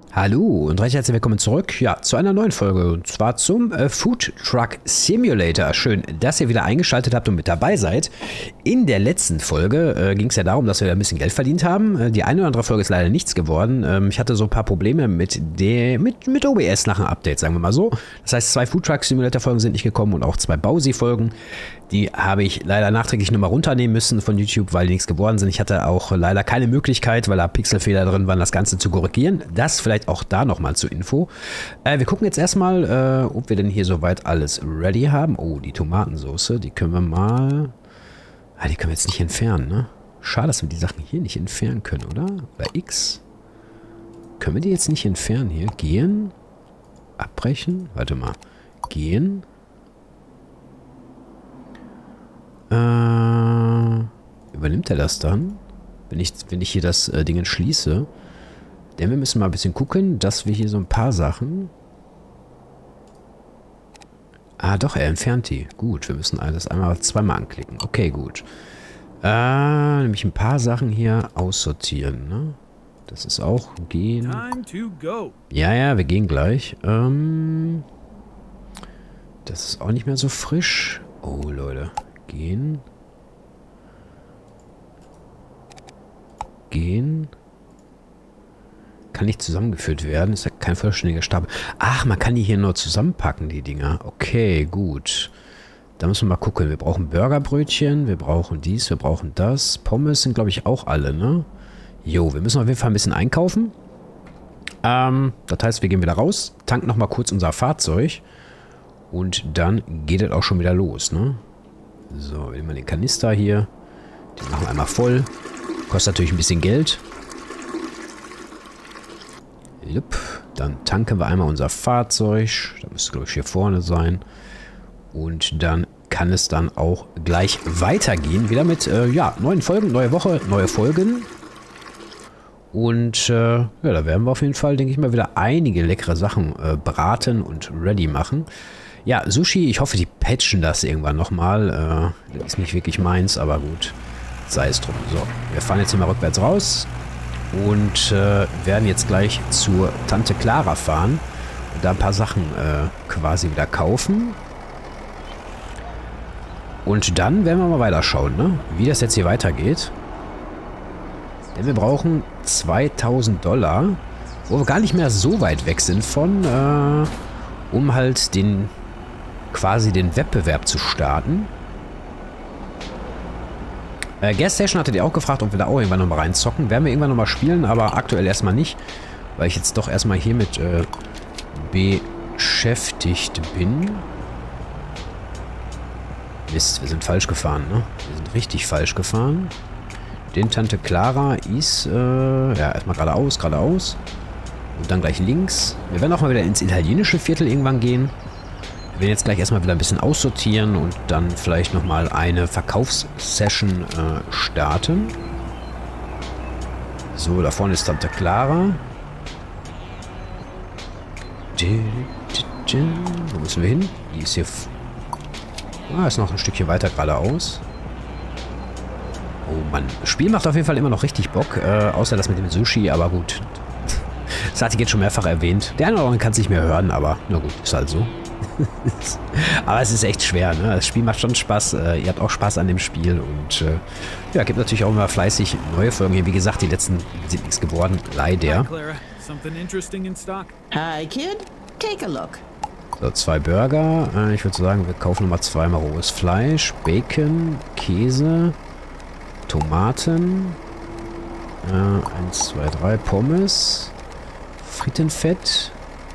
Hallo und recht herzlich willkommen zurück, ja, zu einer neuen Folge und zwar zum Food Truck Simulator. Schön, dass ihr wieder eingeschaltet habt und mit dabei seid. In der letzten Folge ging es ja darum, dass wir ein bisschen Geld verdient haben. Die eine oder andere Folge ist leider nichts geworden. Ich hatte so ein paar Probleme mit OBS nach dem Update, sagen wir mal so. Das heißt, 2 Food Truck Simulator Folgen sind nicht gekommen und auch 2 Bausi Folgen. Die habe ich leider nachträglich nochmal runternehmen müssen von YouTube, weil die nichts geworden sind. Ich hatte auch leider keine Möglichkeit, weil da Pixelfehler drin waren, das Ganze zu korrigieren. Das vielleicht auch da nochmal zur Info. Wir gucken jetzt erstmal, ob wir denn hier soweit alles ready haben. Oh, die Tomatensauce, die können wir mal... Ah, die können wir jetzt nicht entfernen, ne? Schade, dass wir die Sachen hier nicht entfernen können, oder? Bei X. Können wir die jetzt nicht entfernen hier? Gehen? Abbrechen? Warte mal. Gehen? Übernimmt er das dann? Wenn ich hier das Ding schließe. Denn wir müssen mal ein bisschen gucken, dass wir hier so ein paar Sachen... Ah, doch, er entfernt die. Gut, wir müssen das einmal zweimal anklicken. Okay, gut. Nämlich ein paar Sachen hier aussortieren, ne? Das ist auch gehen. Ja, wir gehen gleich. Das ist auch nicht mehr so frisch. Oh, Leute. Gehen. Gehen. Kann nicht zusammengeführt werden. Ist ja kein vollständiger Stapel. Ach, man kann die hier nur zusammenpacken, die Dinger. Okay, gut. Da müssen wir mal gucken. Wir brauchen Burgerbrötchen. Wir brauchen dies. Wir brauchen das. Pommes sind, glaube ich, auch alle, ne? Jo, wir müssen auf jeden Fall ein bisschen einkaufen. Das heißt, wir gehen wieder raus. Tanken nochmal kurz unser Fahrzeug. Und dann geht es auch schon wieder los, ne? So, wir nehmen den Kanister hier. Den machen wir einmal voll. Kostet natürlich ein bisschen Geld. Jupp. Dann tanken wir einmal unser Fahrzeug. Das müsste, glaube ich, hier vorne sein. Und dann kann es dann auch gleich weitergehen. Wieder mit, ja, neuen Folgen, neue Woche, neue Folgen. Und, ja, da werden wir auf jeden Fall, denke ich mal, wieder einige leckere Sachen braten und ready machen. Ja, Sushi, ich hoffe, die patchen das irgendwann nochmal. Das ist nicht wirklich meins, aber gut. Sei es drum. So, wir fahren jetzt hier mal rückwärts raus. Und werden jetzt gleich zur Tante Clara fahren. Und da ein paar Sachen quasi wieder kaufen. Und dann werden wir mal weiterschauen, ne? Wie das jetzt hier weitergeht. Denn wir brauchen $2000, wo wir gar nicht mehr so weit weg sind von, um halt quasi den Wettbewerb zu starten. Gasstation hatte die auch gefragt, ob wir da auch irgendwann nochmal reinzocken. Werden wir irgendwann nochmal spielen, aber aktuell erstmal nicht, weil ich jetzt doch erstmal hiermit beschäftigt bin. Mist, wir sind falsch gefahren, ne? Wir sind richtig falsch gefahren. Den Tante Clara ist, ja, erstmal geradeaus. Und dann gleich links. Wir werden auch mal wieder ins italienische Viertel irgendwann gehen. Wir werden jetzt gleich erstmal wieder ein bisschen aussortieren und dann vielleicht nochmal eine Verkaufssession starten. So, da vorne ist Tante Clara. Wo müssen wir hin? Die ist hier... Ah, ist noch ein Stückchen weiter geradeaus. Oh Mann. Das Spiel macht auf jeden Fall immer noch richtig Bock. Außer das mit dem Sushi, aber gut. Das hatte ich jetzt schon mehrfach erwähnt. Der eine oder andere kann es nicht mehr hören, aber na gut, ist halt so. Aber es ist echt schwer, ne? Das Spiel macht schon Spaß. Ihr habt auch Spaß an dem Spiel und ja, gibt natürlich auch immer fleißig neue Folgen hier. Wie gesagt, die letzten sind nichts geworden, leider. Hi, kid. Take a look. So, 2 Burger. Ich würde sagen, wir kaufen nochmal 2 mal rohes Fleisch, Bacon, Käse, Tomaten, 1, 2, 3 Pommes, Frittenfett.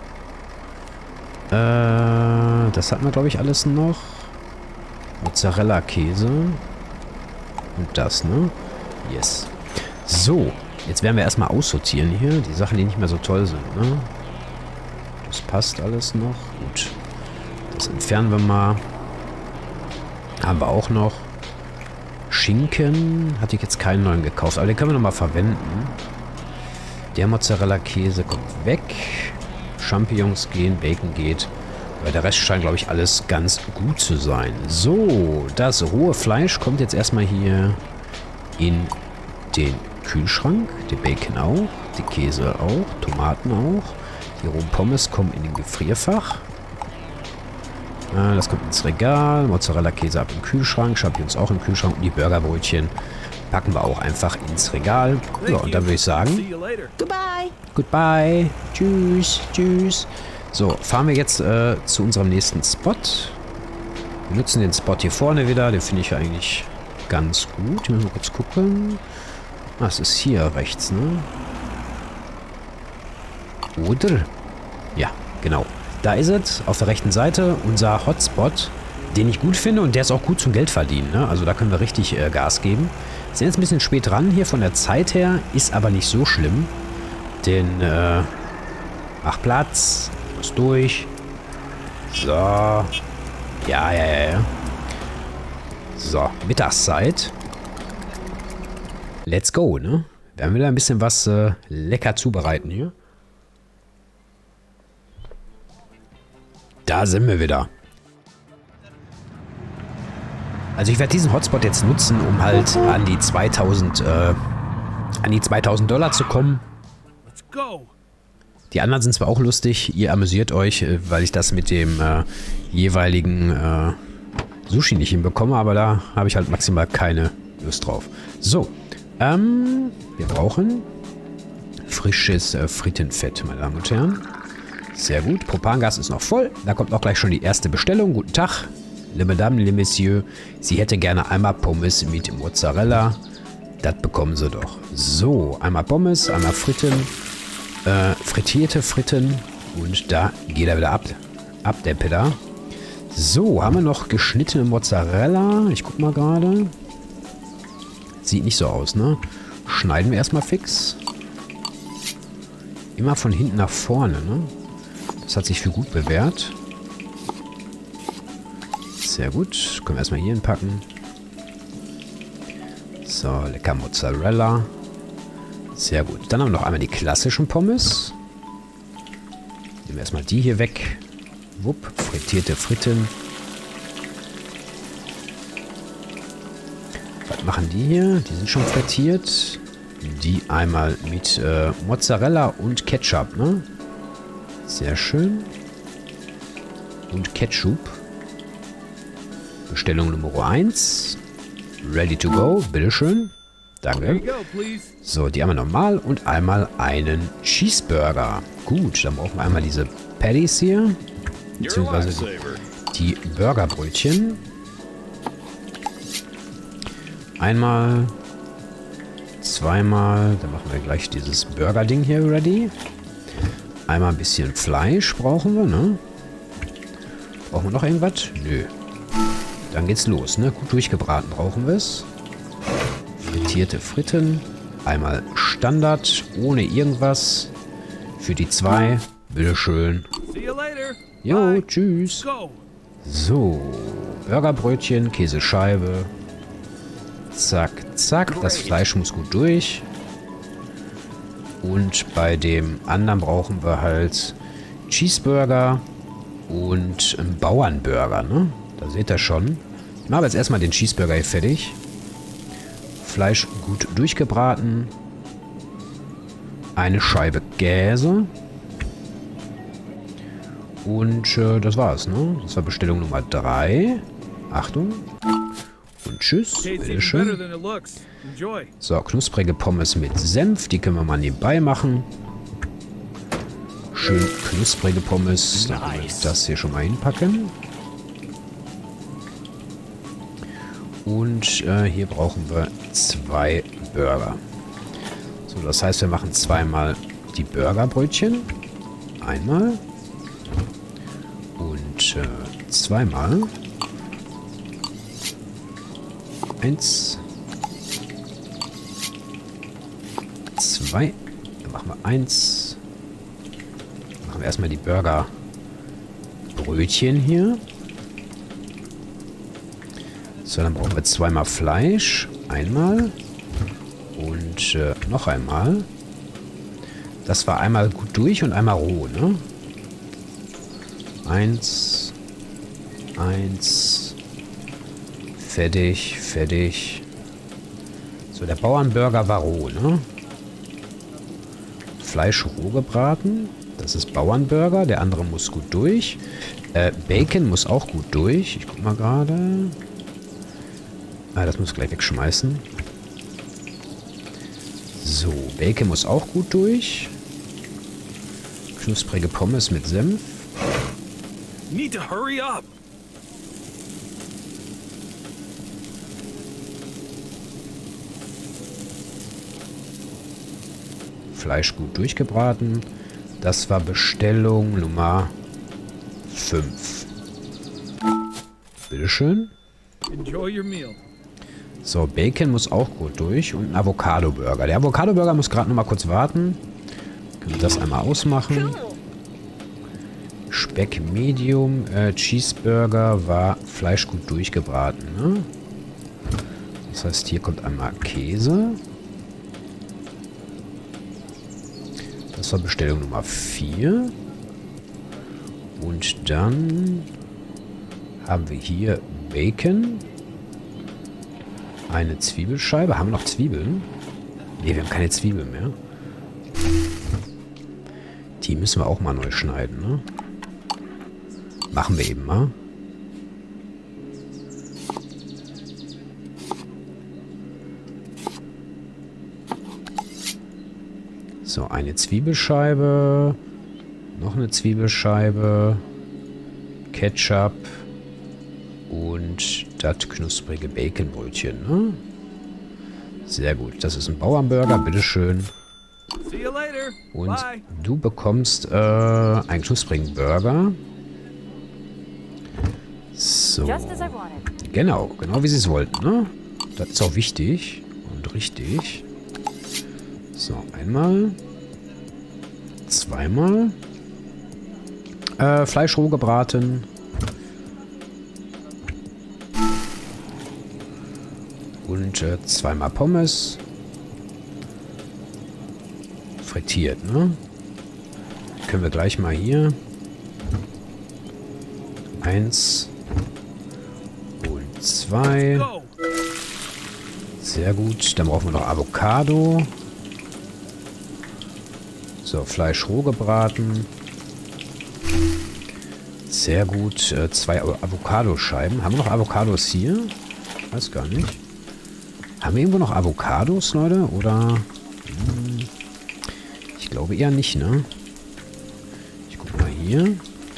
Das hatten wir, glaube ich, alles noch. Mozzarella-Käse. Und das, ne? Yes. So, jetzt werden wir erstmal aussortieren hier. Die Sachen, die nicht mehr so toll sind, ne? Das passt alles noch. Gut. Das entfernen wir mal. Haben wir auch noch. Schinken. Hatte ich jetzt keinen neuen gekauft. Aber den können wir nochmal verwenden. Der Mozzarella-Käse kommt weg. Champignons gehen, Bacon geht. Weil der Rest scheint, glaube ich, alles ganz gut zu sein. So, das rohe Fleisch kommt jetzt erstmal hier in den Kühlschrank. Der Bacon auch. Plastikkäse auch. Tomaten auch. Die rohen Pommes kommen in den Gefrierfach. Das kommt ins Regal. Mozzarella-Käse ab im Kühlschrank. Champignons auch im Kühlschrank. Und die Burgerbrötchen packen wir auch einfach ins Regal. Ja, und dann würde ich sagen... Goodbye. Goodbye. Tschüss. Tschüss. So, fahren wir jetzt zu unserem nächsten Spot. Wir nutzen den Spot hier vorne wieder. Den finde ich eigentlich ganz gut. Ich muss mal kurz gucken. Ah, es ist hier rechts, ne? Oder? Ja, genau. Da ist es, auf der rechten Seite, unser Hotspot, den ich gut finde und der ist auch gut zum Geld verdienen, ne? Also da können wir richtig Gas geben. Sind jetzt ein bisschen spät dran hier von der Zeit her, ist aber nicht so schlimm. Denn, mach Platz, muss durch. So. Ja. So, Mittagszeit. Let's go, ne? Werden wir da ein bisschen was lecker zubereiten hier. Da sind wir wieder. Also ich werde diesen Hotspot jetzt nutzen, um halt an die 2000 $2000 zu kommen. Die anderen sind zwar auch lustig, ihr amüsiert euch, weil ich das mit dem jeweiligen Sushi nicht hinbekomme, aber da habe ich halt maximal keine Lust drauf. So, wir brauchen frisches Frittenfett, meine Damen und Herren. Sehr gut, Propangas ist noch voll. Da kommt auch gleich schon die erste Bestellung. Guten Tag, le Madame, le Monsieur. Sie hätte gerne einmal Pommes mit Mozzarella. Das bekommen sie doch. So, einmal Pommes, einmal Fritten. Frittierte Fritten. Und da geht er wieder ab. Ab der Pedder. So, haben wir noch geschnittene Mozzarella. Ich guck mal gerade. Sieht nicht so aus, ne? Schneiden wir erstmal fix. Immer von hinten nach vorne, ne? Das hat sich für gut bewährt. Sehr gut. Können wir erstmal hier hinpacken. So, lecker Mozzarella. Sehr gut. Dann haben wir noch einmal die klassischen Pommes. Nehmen wir erstmal die hier weg. Wupp, frittierte Fritten. Was machen die hier? Die sind schon frittiert. Die einmal mit Mozzarella und Ketchup, ne? Sehr schön. Und Ketchup. Bestellung Nummer 1. Ready to go. Bitteschön. Danke. So, die einmal normal und einmal einen Cheeseburger. Gut, dann brauchen wir einmal diese Patties hier. Beziehungsweise die Burgerbrötchen. Einmal. Zweimal. Dann machen wir gleich dieses Burger-Ding hier ready. Einmal ein bisschen Fleisch brauchen wir, ne? Brauchen wir noch irgendwas? Nö. Dann geht's los, ne? Gut durchgebraten brauchen wir es. Frittierte Fritten. Einmal Standard, ohne irgendwas. Für die 2. Bitteschön. Jo, tschüss. So. Burgerbrötchen, Käsescheibe. Zack, zack. Das Fleisch muss gut durch. Und bei dem anderen brauchen wir halt Cheeseburger und einen Bauernburger, ne? Da seht ihr schon. Ich mache jetzt erstmal den Cheeseburger hier fertig. Fleisch gut durchgebraten. Eine Scheibe Käse. Und das war's, ne? Das war Bestellung Nummer 3. Achtung. Und tschüss. Bitteschön. So, knusprige Pommes mit Senf. Die können wir mal nebenbei machen. Schön knusprige Pommes. Dann können wir das hier schon mal hinpacken. Und hier brauchen wir 2 Burger. So, das heißt, wir machen zweimal die Burgerbrötchen. Einmal. Und zweimal. 1. 2. Dann machen wir 1. Dann machen wir erstmal die Burgerbrötchen hier. So, dann brauchen wir zweimal Fleisch. Einmal. Und noch einmal. Das war einmal gut durch und einmal roh, ne? 1. 1. Fertig, fertig. So, der Bauernburger war roh, ne? Fleisch roh gebraten. Das ist Bauernburger. Der andere muss gut durch. Bacon muss auch gut durch. Ich guck mal gerade. Ah, das muss ich gleich wegschmeißen. So, Bacon muss auch gut durch. Knusprige Pommes mit Senf. Need to hurry up. Fleisch gut durchgebraten. Das war Bestellung Nummer 5. Bitteschön. Enjoy your meal. So, Bacon muss auch gut durch und ein Avocado-Burger. Der Avocado-Burger muss gerade noch mal kurz warten. Können wir das einmal ausmachen. Speck Medium. Cheeseburger war Fleisch gut durchgebraten. Ne? Das heißt, hier kommt einmal Käse. Das war Bestellung Nummer 4. Und dann haben wir hier Bacon. Eine Zwiebelscheibe. Haben wir noch Zwiebeln? Ne, wir haben keine Zwiebeln mehr. Die müssen wir auch mal neu schneiden, ne? Machen wir eben mal. So, eine Zwiebelscheibe. Noch eine Zwiebelscheibe. Ketchup. Und das knusprige Baconbrötchen, ne? Sehr gut. Das ist ein Bauernburger, bitteschön. See you later. Und Bye. du bekommst einen knusprigen Burger. So. Genau wie sie es wollten, ne? Das ist auch wichtig und richtig. So, einmal. Zweimal. Fleisch roh gebraten. Und zweimal Pommes. Frittiert, ne? Können wir gleich mal hier. 1 und 2. Go. Sehr gut. Dann brauchen wir noch Avocado. So, Fleisch roh gebraten. Sehr gut. 2 Avocadoscheiben. Haben wir noch Avocados hier? Weiß gar nicht. Haben wir irgendwo noch Avocados, Leute? Oder? Ich glaube eher nicht, ne? Ich gucke mal hier.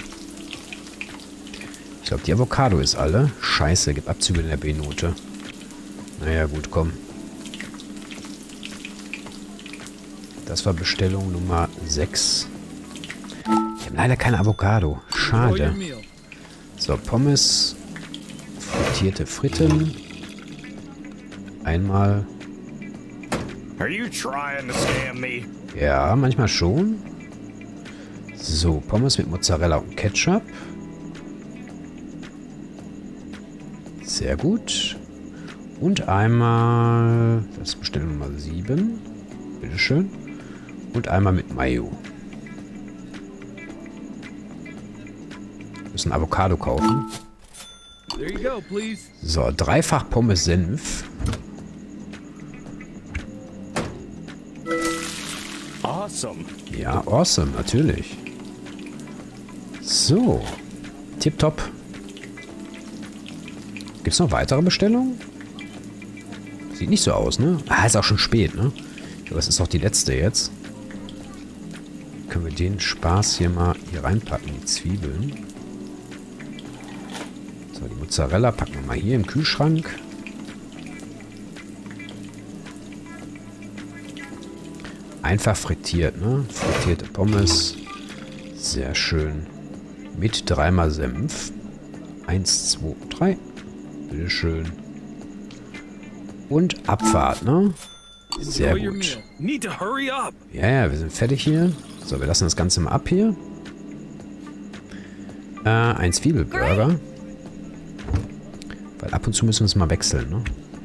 Ich glaube, die Avocado ist alle. Scheiße, gibt Abzüge in der B-Note. Naja, gut, komm. Das war Bestellung Nummer 6. Ich habe leider keine Avocado. Enjoy your Schade. meal. So, Pommes. Frittierte Fritten. Einmal. Are you trying to scam me? Ja, manchmal schon. So, Pommes mit Mozzarella und Ketchup. Sehr gut. Und einmal... Das ist Bestellung Nummer 7. Bitteschön. Und einmal mit Mayo. Wir müssen Avocado kaufen. There you go, please. So, dreifach Pommes Senf. Awesome. Ja, awesome, natürlich. So. Tipptopp. Gibt es noch weitere Bestellungen? Sieht nicht so aus, ne? Ah, ist auch schon spät, ne? Ich glaube, das ist auch die letzte jetzt. Können wir den Spaß hier mal hier reinpacken, die Zwiebeln. So, die Mozzarella packen wir mal hier im Kühlschrank. Einfach frittiert, ne? Frittierte Pommes. Sehr schön. Mit 3-mal Senf. 1, 2, 3. Bitteschön. Und Abfahrt, ne? Sehr Enjoy your gut. meal. Need to hurry up. Ja, wir sind fertig hier. So, wir lassen das Ganze mal ab hier. Ein Zwiebelburger. Weil ab und zu müssen wir es mal wechseln, ne?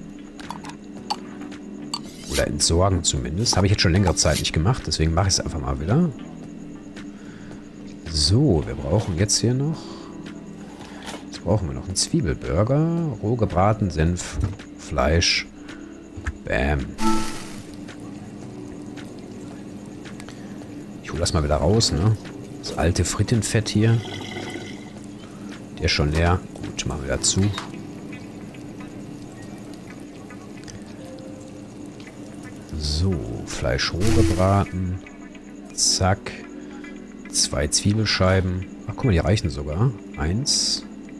Oder entsorgen zumindest. Habe ich jetzt schon längere Zeit nicht gemacht, deswegen mache ich es einfach mal wieder. So, wir brauchen jetzt hier noch... Jetzt brauchen wir noch einen Zwiebelburger. Roh gebraten, Senf, Fleisch. Bam. Ich hole das mal wieder raus, ne? Das alte Frittenfett hier. Der ist schon leer. Gut, machen wir dazu. So, Fleisch roh gebraten. Zack. 2 Zwiebelscheiben. Ach, guck mal, die reichen sogar. 1.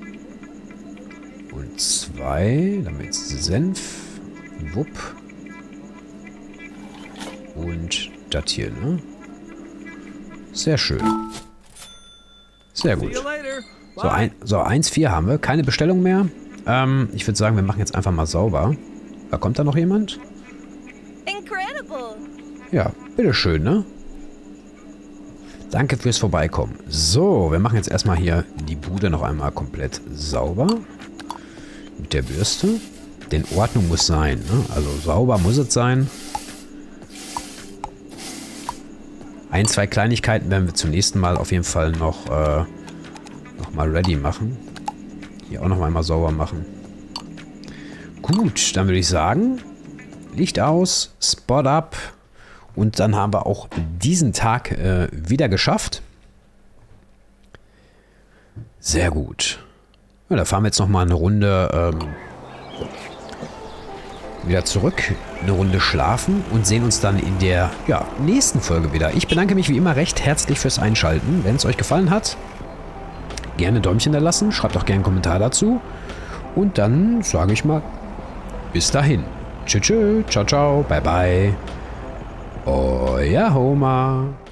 Und 2. Damit Senf. Wupp. Und das hier, ne? Sehr schön. Sehr See gut. you later. So, 1,4 haben wir. Keine Bestellung mehr. Ich würde sagen, wir machen jetzt einfach mal sauber. Da kommt da noch jemand? Incredible. Ja, bitteschön, ne? Danke fürs Vorbeikommen. So, wir machen jetzt erstmal hier die Bude noch einmal komplett sauber. Mit der Bürste. Denn Ordnung muss sein, ne? Also sauber muss es sein. 1, 2 Kleinigkeiten werden wir zum nächsten Mal auf jeden Fall noch mal ready machen. Hier auch noch einmal sauber machen. Gut, dann würde ich sagen, Licht aus, Spot up. Und dann haben wir auch diesen Tag wieder geschafft. Sehr gut. Ja, da fahren wir jetzt noch mal eine Runde wieder zurück, eine Runde schlafen und sehen uns dann in der nächsten Folge wieder. Ich bedanke mich wie immer recht herzlich fürs Einschalten. Wenn es euch gefallen hat, gerne Däumchen da lassen, schreibt auch gerne einen Kommentar dazu. Und dann sage ich mal, bis dahin. Tschüss, ciao, ciao, bye, bye. Euer Homer.